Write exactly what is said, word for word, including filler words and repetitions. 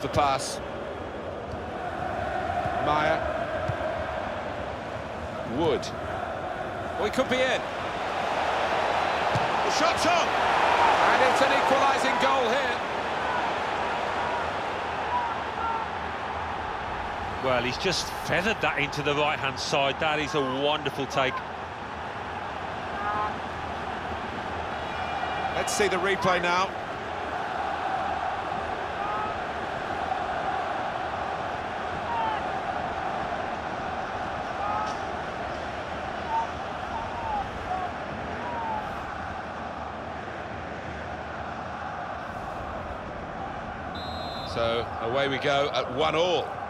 The pass. Maya. Wood. Well, he could be in. The shot's on! And it's an equalising goal here. Well, he's just feathered that into the right-hand side. That is a wonderful take. Let's see the replay now. So away we go at one all.